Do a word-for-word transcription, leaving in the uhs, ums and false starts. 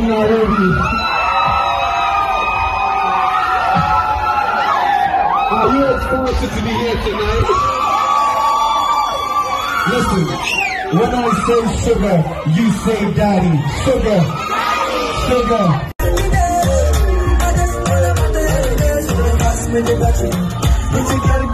from Nairobi. Are you excited to be here tonight? Listen, when I say sugar, you say daddy. Sugar, sugar. Daddy.